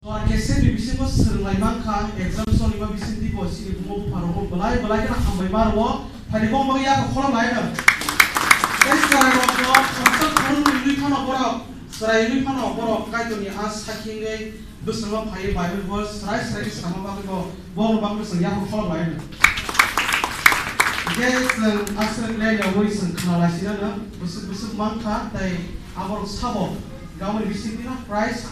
Kese bibisi ko serlai mangka exam soni ma bisi di ko sini bumo paro belai kana hambai marwo phani ko ma ya ko khola lai na es sarai ko samsa khon lui khana bora sarai lui khana bora kai to ni as hakinge busma phai bible verse sarai sama ba ko bon ba ko ya ko khola lai na yes asal lai ya woi sang khana lai sina na busuk mangka tai abor sabo gawan bisi di na price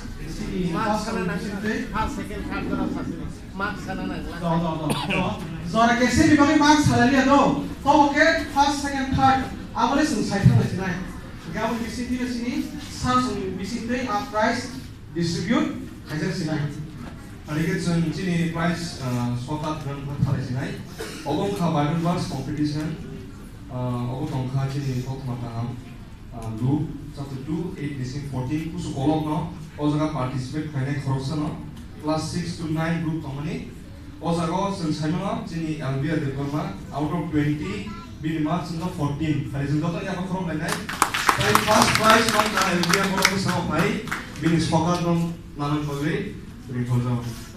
Zora kese di bagi marks halali ado. Kau oke first second third. Awalnya selesai tang lagi naik. Gawan bisi di sini, sang bisi di price distribute hajar sini. Hari kita sini price sotat dan berthari sini. Ogong kah Bible verse competition. Ogong tongkah sini kau matang. Luke chapter 2 8-14 kusu kolom no. Ozaga participate kainek khorosana class 6 to 9 group tomani ozaga sing saimanga chini albia dekorma out of 20 bin marks no 14 kali jeng dota ya khrom lai tai first prize man na albia khoro sa pai bin spokan non nanan kole rikolja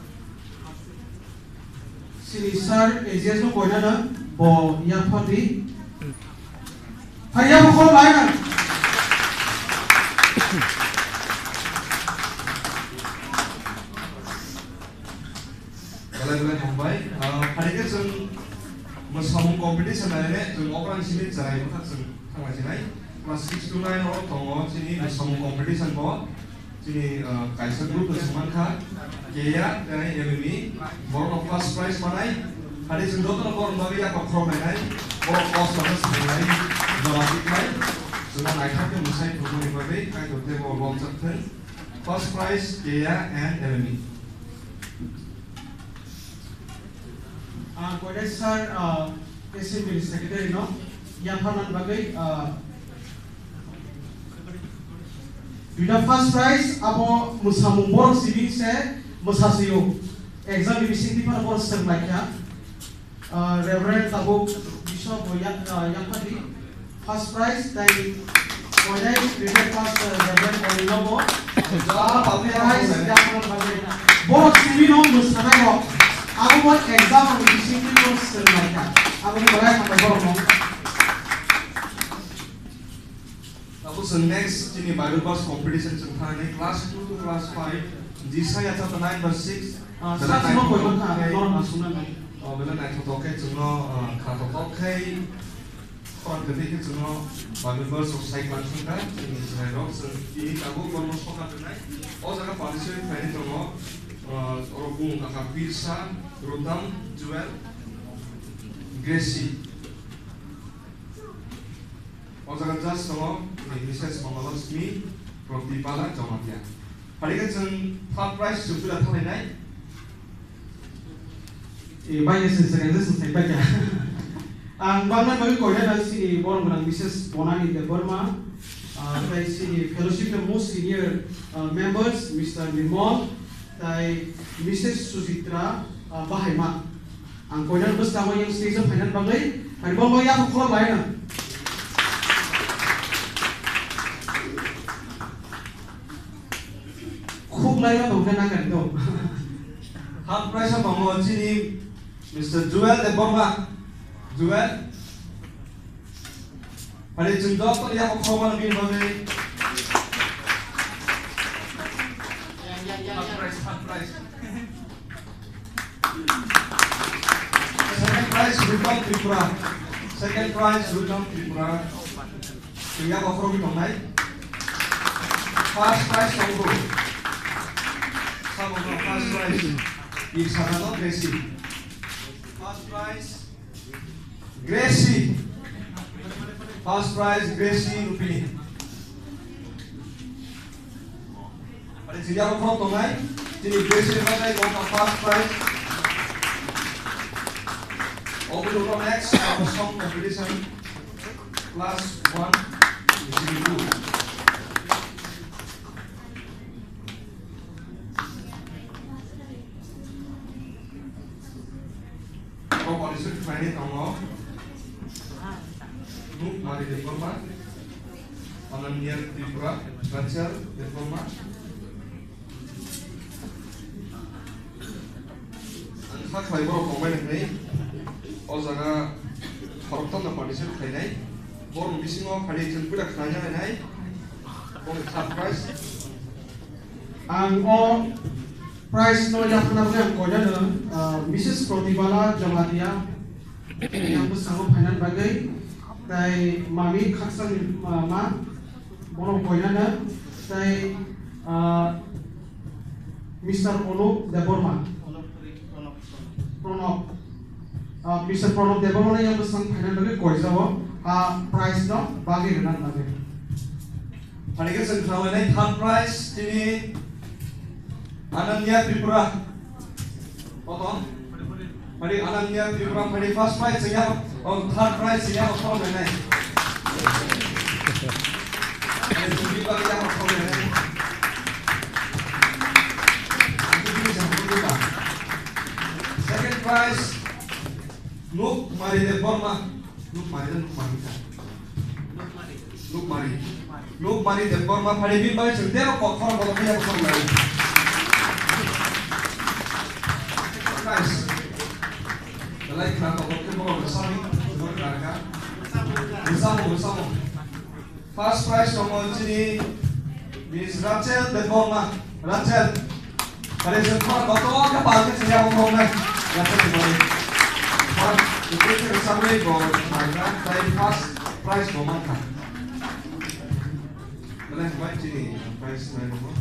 sini sir ejes no koina na bo ya phati haya khom lai na Kalau Mumbai, hari ini seng masam kompetisi mana seng orang sini cerai bukan seng sama sini. Kelas 6 to 9 orang tongo sini masam kompetisi bawa sini kaisar group bersama kah, kaya dari LMI, baru first prize mana? Hari seng dua tahun baru bagi apa krom mana? Baru cost mana sebenarnya jawabik mana? Sudah naik ke musai program ini, kaya tu dia bawa bom certain. First prize kaya and LMI. Koide sir assembly secretary no yang phanan bagai duda first prize abo musamung bor civic se musasiyo exam division di mana bor ser laikya reverend tabu bishop yang phadi first prize dai koide duda first reverend olinobo prize yang phanan bagai bor civic no musamai aku buat exam di sini terus selesai. Aku mulai sampai borong. Aku next ini Bible verse competition cengkah ini class 2 to class 5. Jisa ya chapter 9 verse 6. Saat semua kau itu kan normal sunan. Oh, benar naik toke cengno kata toke. Orang ketika cengno Bible verse selesai langsung kan. Ini cengno ini aku kalau mau sekolah naik. Oh, jangan participate ini cengno. Orang kakak Pirsa, Rutam, Joel, Gracie. Orang jas sama, Mrs. Mamalasmi, Protipala, Jomatia. Hari kan third prize sudah thale naik. Banyak selesai baca. Ang bangna bagi kau ada si borong dengan Mrs. Bonani de Burma, dari si fellowship the most senior members, Mr. Nimol. Tai Mrs. Susitra Bahima. Ang koinan bus kama yang stage of final bagai, hari bang bagai aku kolom lain na. Khub lain na dong na kan dong. Half price apa mau sini Mr. Joel de Borma. Joel. Hari jendok tu dia aku kolom lebih bagai. Rutam Tripura. Second prize Rutam Tripura. Tiga offer kita naik. First prize Congo. Sama first prize. Di sana tu Gracie. First prize Gracie. First prize Gracie Rupini. Pada tiga offer kita naik. Jadi Gracie dapat naik first prize. Over to the next song competition class 1 ECD 2. Kau participate main tanggal. Group mari diploma. Ananya Tripura, Rachel diploma. खाख्लाय बर' फंबाय नोंनि अजागा खरबथावना पार्टिसिपेट खालायनाय बर' बिसिङाव फारि जों फैदा खालायनाय थार्ड प्राइज आं अ प्राइज नयदा खोनाबोनाय आं गयदानो Mrs Pratibala Jamatia yang bersama Painan bagai tai mami khaksan ma bono koinana tai Mr. Pranab Deborma Mr. Pranab Deborma yang bersama Painan bagai koizawo prize no bagi renan bagai Panike जों खालामनाय third prize दिनै Ananya Tripura Potong Mari Ananya Tripura mari first prize saya third prize saya apa menai Mari Tripura kita apa menai Second prize Nuk Mari Deborma Nuk Mari Deborma mari bin bagi sendiri kok orang kalau punya kok lagi Prize Lagi kita topik mau bersama bersama. First prize nomor ini Miss Rachel Deborma. Rachel, pada semua betul ke paling saya ngomongnya. Rachel Deborma. Itu bersama dengan mereka. Saya first prize nomor kan. Lagi baik ini prize nomor.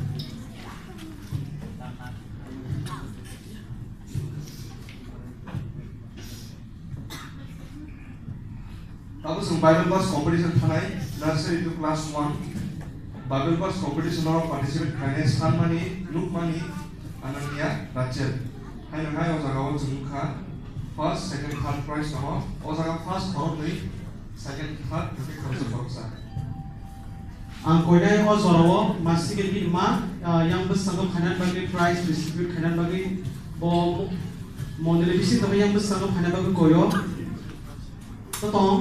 Tapos ang Bible verse competition thanai nursery to class 1 Bible verse competition or participate khaine Sanmani Lukmani Ananya Rachel hai nang hai o jaga o jungkha first second third prize no o jaga first third ni second third ke khorsa khorsa ang koinai o zorawo masih ke ma yang bersama Painan bagi prize distribute Painan bagi bom model bisi tapi yang bersama Painan bagi koyo totong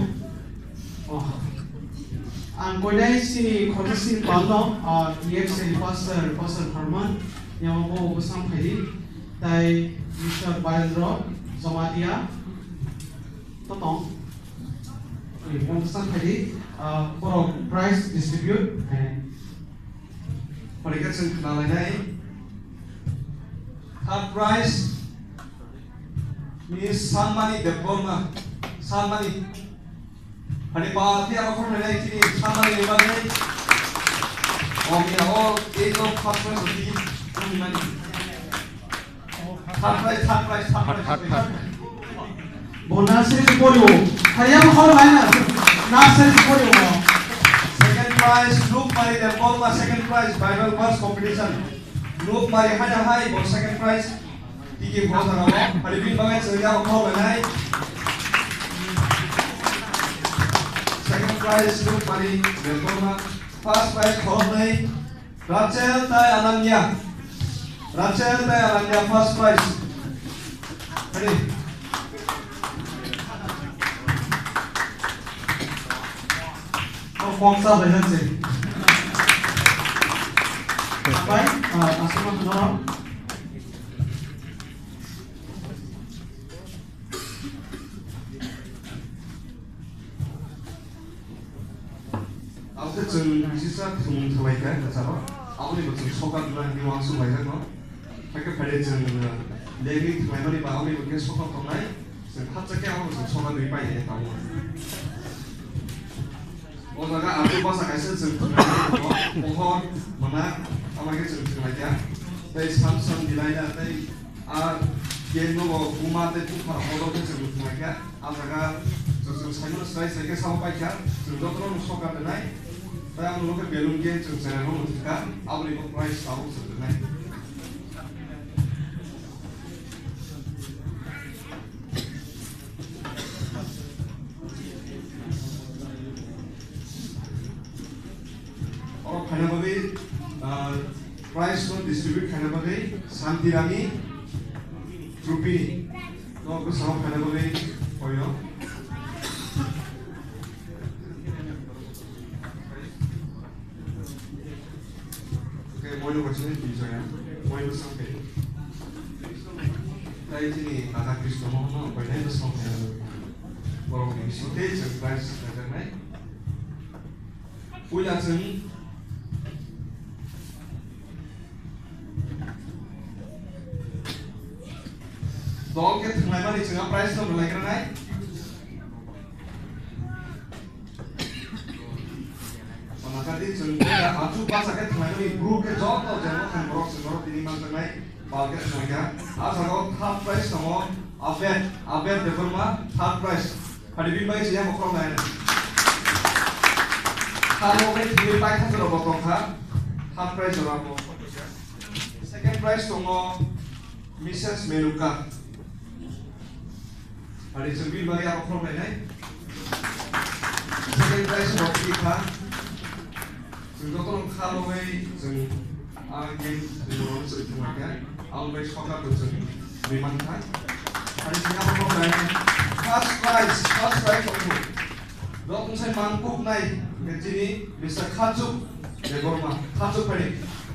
ang koinai sini khorsa sini palno EX pastor Herman yang mau bersama Painan tai Mr. Baildro Zomadia totong yang bersama Painan for prize distribute mereka sing kenalai third prize Miss Sanmani Deborma Sanmani Hari pagi apa kau menilai ini Sanmani Deborma ya itu third prize di mana third prize bonus ini boleh hari apa kau mana nursery boleh second prize Luke Mari Deborma second prize Bible verse competition Luke Mari hanya hai bon second prize Tiki Bro Tarawo hari bin bangai seria kau menilai second prize Luke Mari Deborma first prize kau menilai Rachel tai Ananya first prize hari Fongsa banyak sih. Apa? Asma kenal. Aku tuh bisa ketemu terbaiknya, siapa? Aku nih betul sokat dengan di langsung baiknya, no. Mereka pada jeng lagi terbaik nih, aku nih betul sokat terbaik. Hajjaknya aku betul sokat lebih baik ya tahu. Ozaga aku bahasa kasih sendiri, pohon mana, apa gitu sendiri aja. Tapi Samsung di lain ada, game lo rumah itu para orang itu sendiri aja. Ozaga sayur saya sampai aja, sudah terus sokat naik. Tapi aku lo ke belum game saya lo mudah, aku lihat price aku sendiri. Khanabagi prize to distribute Khanabagi Santirani Trupini no aku sama Khanabagi koyo oke mau lu kacanya bisa ya mau lu sampai Oke sini kakak Kristo mohon bernaik bersama borok ini sini jeng price bernaik punya jeng dong ke tengah mana jeng price lo bernaik bernaik makanya jeng ya aju pas ke tengah ini group ke job atau jeng kan borok ini mana bernaik market naga asal third price sama abet development third price hari bin bagi siapa kalau lain kalau ini di baik kan sudah botong third price orang second price sama Mrs. Meluka hari sebelum bagi apa kalau lain second price sama kita जों खालामबाय जों आगे जों जों I'll make sure that it's a man time. And it's not a problem. First prize of food. Don't say man cook night. Get Mr. Katsu, the Gorma, Katsu Penny.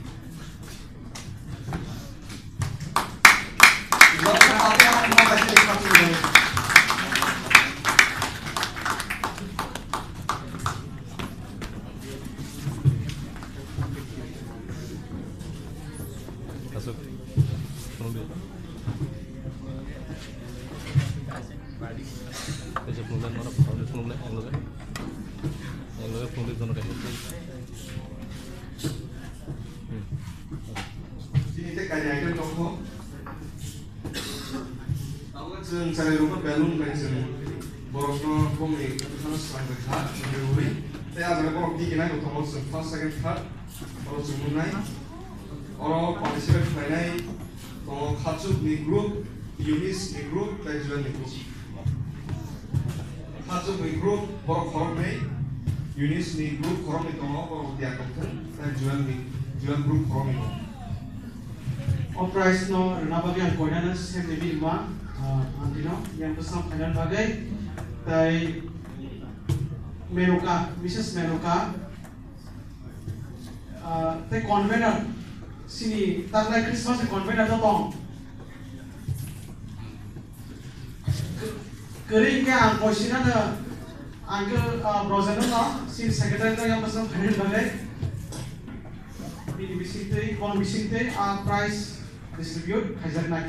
जों जायगायावबो बेलुन बायजों बरफनो कमनि खाना स्रांबाय था बेवहाय ते आजारा बरफ दिगिनाय दथमाव जों फार्स्ट सेकेन्ड थार्ड बरफ जों मोननाय अराव पार्टिसिपेट खालामनाय दङ खाजुबनि ग्रुप इउनिसनि ग्रुप दाइजुवाननि ग्रुप खाजुबनि ग्रुप बरफ खरमनै इउनिसनि ग्रुप खरमनै दङ बरफ दियाकमथों दाइजुवाननि जुवान ग्रुप खरमनै दङ On price no nabagi ang koina sem lebi ma antino yang besar kailan bagai tai Meluka Mrs. Meluka tai convener sini tarlai Christmas convener to tong kering ke ang posina da uncle brother no sini secretary no yang besar kailan bagai ini bisinte price distribute hajar naik.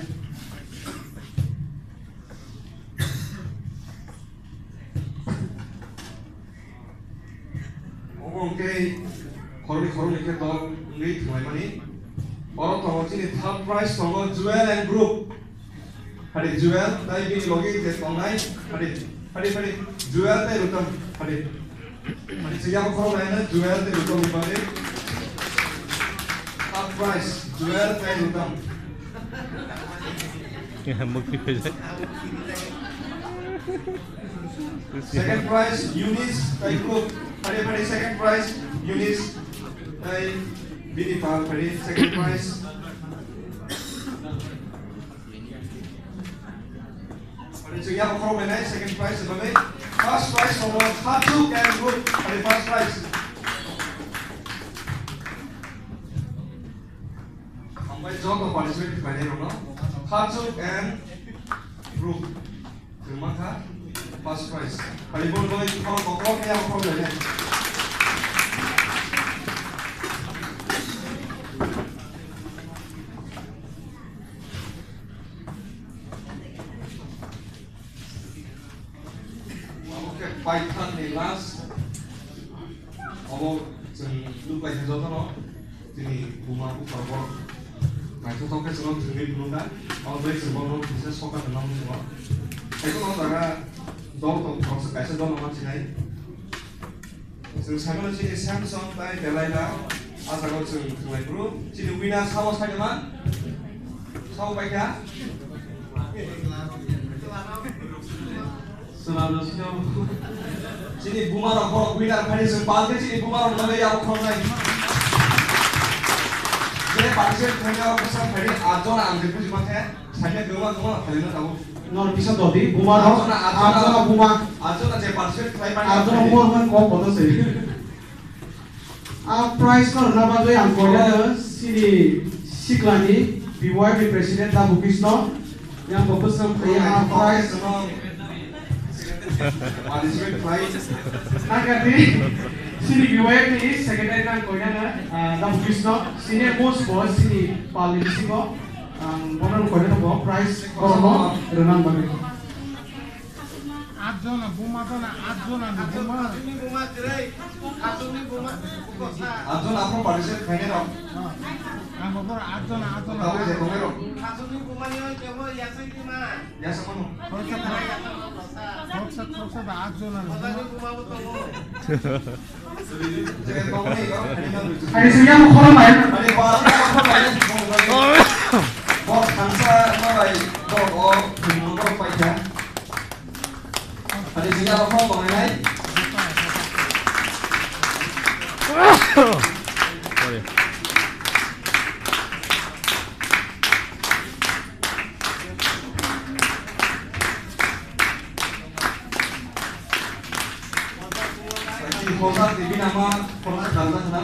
Oke, kalau ni kita lihat mana ni, orang tahu sini third prize sama Jewel and Group. Hari Jewel, tadi ini logi jadi online. Hari Jewel tadi rutam. Hari siapa kalau lainnya Jewel tadi rutam di mana? Third prize Jewel tadi rutam. Second prize Eunice tadi Group. Hari second prize Eunice tadi Binipal. Hari second prize. Hari siapa kalau lainnya second prize sebagai first prize sama Hatu and Group. Hari first prize. Job participate by name no Hatu and Group terima kasih first prize kali pun kalau yang problem oke Python ni last जों lupa yang no ini rumahku kalau Itu tahu kan sebelum terjadi penunda, kalau baik sebelum bisa sokat dengan semua. Itu kalau cara dong proses kaisa dong nama sini. Sama sini Samsung tadi Delaila, asal kau cuma group, sini Wina sama saja man, sama baik ya. Selalu sini Bumarang kalau Wina kali sempat sini Bumarang mana yang kau naik. Jadi partisipasi punya orang dari Ajona ambil puji macam saya gema kalian tahu. Nor bisa tadi Bumaro Ajona Buma Ajona jadi partisipasi kalian Ajona Buma kan kau foto sih. Prize kau nama tu yang kau ada sini Siklani BYP Presiden Tabu Kisno yang berbesar price participant price nanti sini giveaway ini secondary nang konya na dapat Krishna sini most boss sini paling sini kok bonan konya na boh price kono renang bagi Adzona buma Adzon apa participant kayaknya dong tahu saya kongero ya sama no jadi kamu nih kok hari sini aku kono main ada bos kansa mulai bos nomor paja ada sini apa kok mengenai sorry proses ini nama proses dalam sana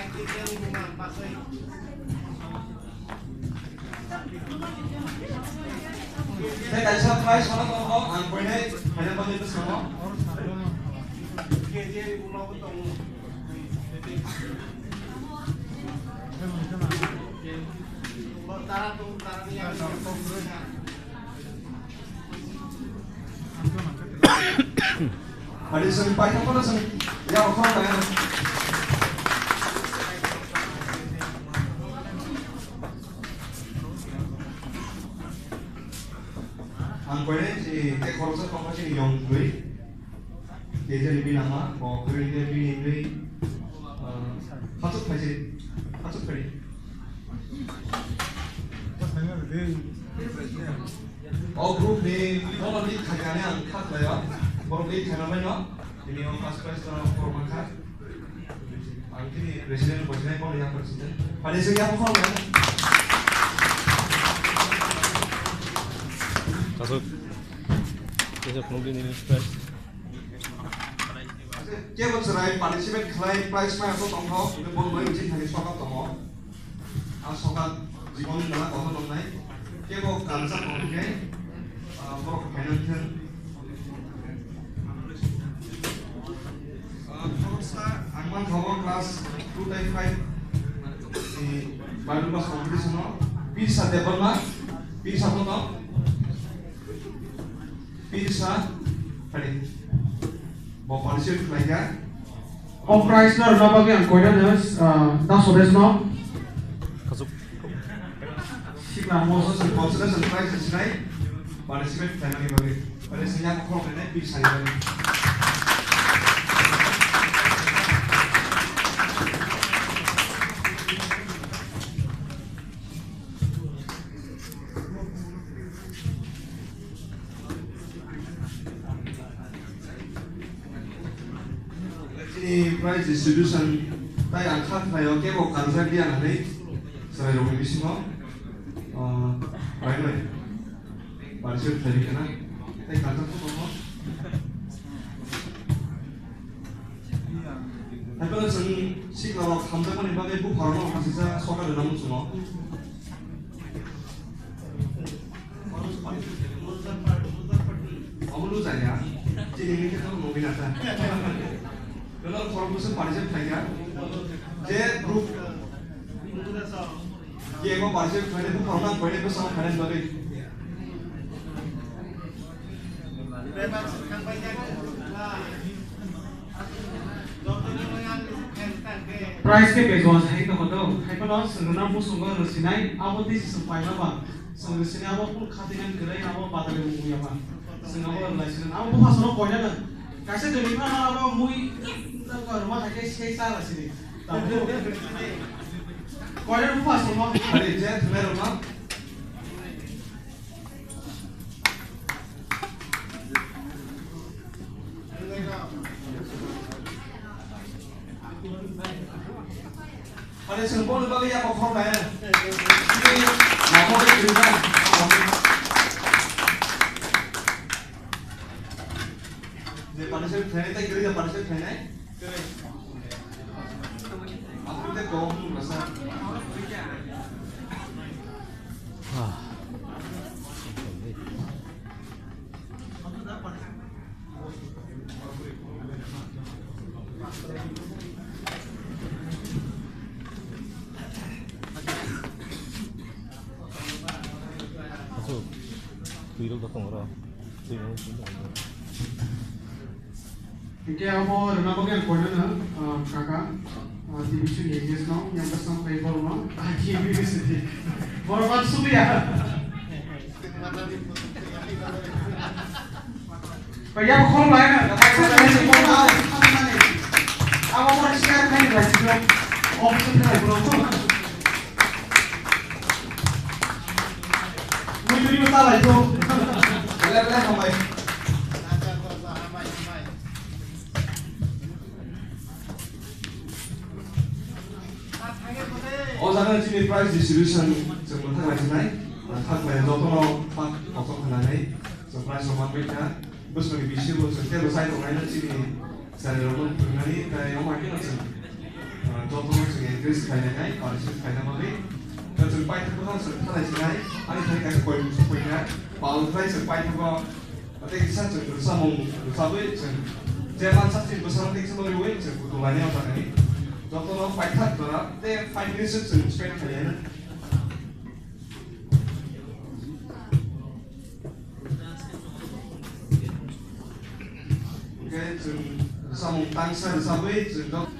saya kasih surprise mana kalau angkonya hanya pada itu semua Ada sampai apa dah sampai ya apa lah angkonya si ekor sama si yang gue dia jadi nama mau kerja ini patut kali oh grup ni kalau ni kayaknya angkat lah ya baru ni kayaknya ini orang pas dalam formakan angkini presiden bosnya kau lihat presiden pada segi apa kau ya masuk besok mungkin ini stress Dia berserai participant claim price mah atau tongkol itu boleh beli uji hari sokat tongkol sokat jibon adalah kau tong naik dia mau kansa tongkol baru kepengen angman kau kelas 2.5 di baru pas kompetisi no bisa dapat mah bisa tuh bisa tadi mau participant claim on price na renang bagi ang konya na dah sores no masuk sikla mo Proses sponsor surprise senai participant family bagi pada sinyal kau kena bisa lagi ini prize distribution tay angkat tayo kebo kansa dia nanti saya rumah bising no baik participant dari kena tay kansa tu no tapi kalau si kalau kansa kan ibadah ibu hormon masih saya suka dengan semua kamu lu saya jadi ini kita mau binatang kalau korupsi participant kaya je group ये को participant kaya itu orang berdua itu sama kalian bagi price ke bejuan saya itu betul hai kalau senang pun sungguh resinai apa di sampai apa sungguh sini apa pun khatingan gerai apa pada lebu ya pak senang apa lagi senang apa pun pasal konya kan kasih jadi mana apa mui tak rumah tak kayak salah sini tapi konya pun pasal mau ada je sebenarnya rumah ada sempurna bagi apa kau kaya ini mau cerita participant trainer tay kiri participant trainer aku tu kau rasa 또 뒤로 갔던 거라 뒤로 Oke, abo rena bagian kona na kakak division ages now yang pasang paper ma aki ini sih borban subia Kaya mo kung lain na kapag sa mga abo mo share kayo guys yung option na bro Muy bien estaba yo Bela kamay 어제는 지금 프라이스 디스트리뷰션 좀 못하고 있나요? 한국에 저도 막 걱정하나요? 저 프라이스 만들까? 무슨 비시로 절대로 사이도 가는 지금 잘 여러분 분명히 그 영화기는 좀 저도 지금 그래서 가능해 가르치 가능하게 저 파이트 거 하나씩 하나씩나요? 아니 다니까 거의 무슨 거냐? 바로 프라이스 파이트 거 어떻게 사실 그 사몽 그 사회 좀 제만 사실 그 사람 되게 생각을 왜 지금 그거 많이 하잖아요. 저도 파이트 하더라. 때 5 minutes 좀 스페인 하려는 이게 좀 사몽 땅살 사회 좀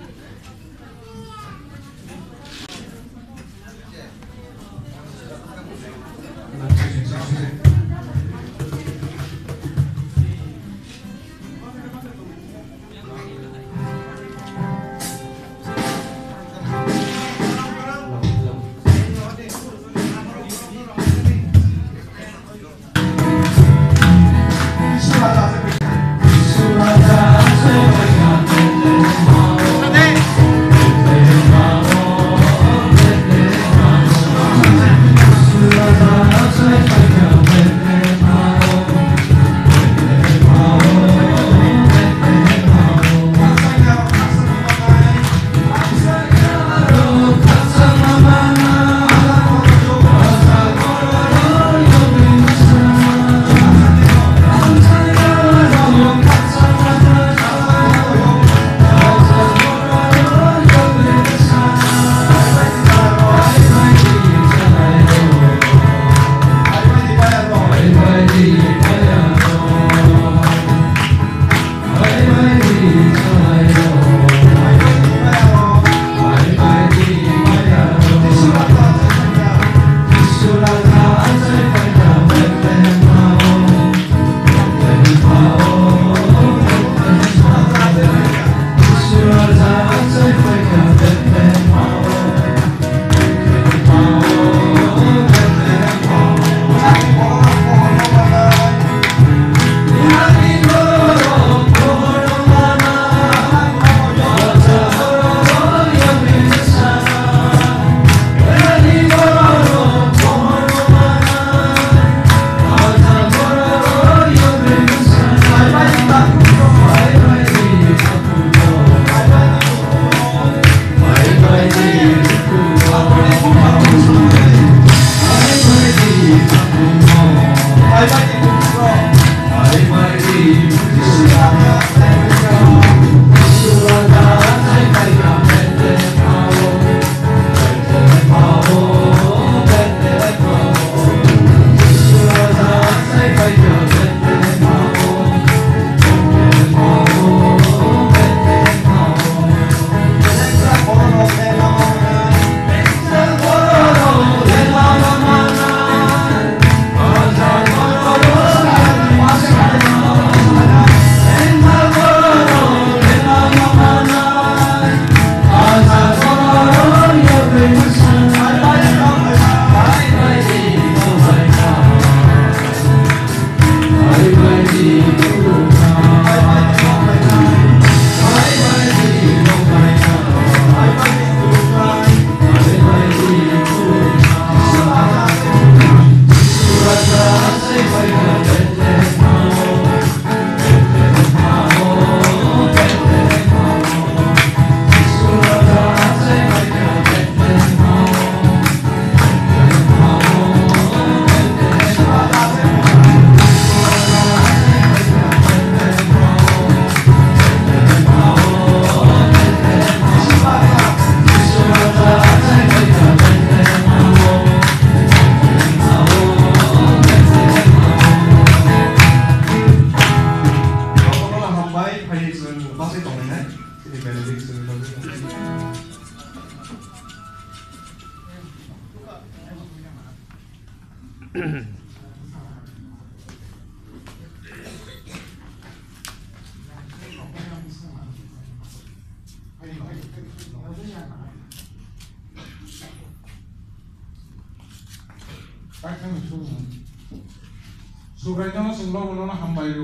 Subraynya sungguh menolak hamba itu.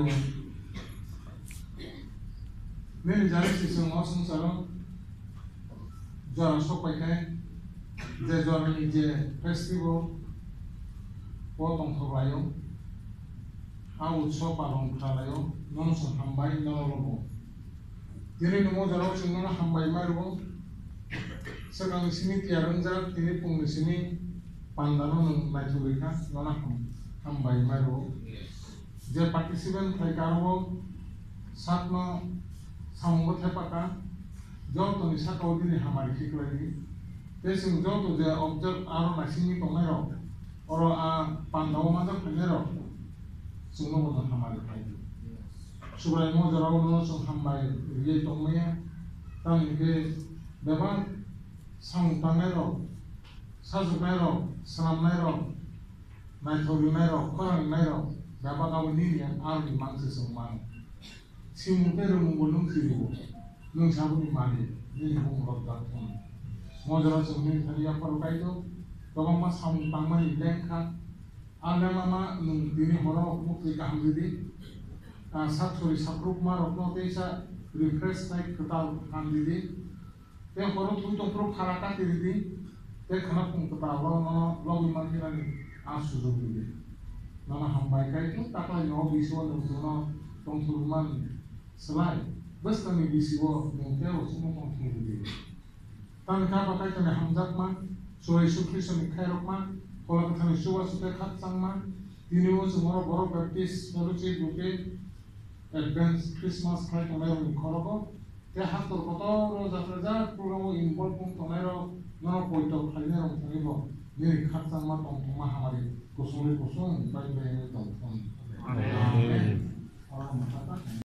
Ini jadi sisung osung saro, juara sopai je juara ini je festival, potong tholayo, awut sopalong thalayo, nonsung hambai nolologo. Jadi nemo jaro sungguh hambai maru, sekarang sini tiarun jarak ini pun di sini pandano nung najulika nona hambai maru. Je participant thai karwo satno samgo thepaka joto ni sakau dini hamari khiklagi tesing joto je observe aro nasini tonero oro a pandawo maja phanero sungno bodo hamari khai subrai mo jarao no sung hambai riye tongmaya tang ke beba sang tangero sajuknairo sanamnairo naithorinairo khorangnairo beba kawini yang arni mangse sungmang simu pero munggo nung siribo nung sabu ni mali ni mung robda thon mojara sungni thaliya parukai to tobang ma sam tangmani lengkha anda mama nung dini horo mukti kahamdidi satsuri sakrup ma rokno teisa refresh tai ketal kamdidi te horo tu to pro kharaka tiridi te khana pung ketal lo lo mantirani asujog didi nana hambai kai to takla no biswa nung tuno tongturman selai bus kami bisiwo mungkero semua mungkin diri. Tan kapa kai kami hamzat man, soai sukri sami kairok man, kalau kami suwa suka kat sang man, ini wo semua borok baptis solusi buke advance Christmas kai kami orang koroko, te hatur kotor jafraja program involve pun kami orang nono poito kali orang kami bo, ini kat sang man tong tong hamari kosong kosong kai kami tong tong. Amen. Orang mata